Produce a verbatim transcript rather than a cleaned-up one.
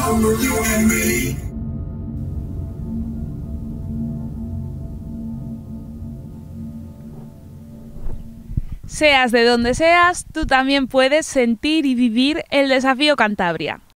Seas de donde seas, tú también puedes sentir y vivir el Desafío Cantabria.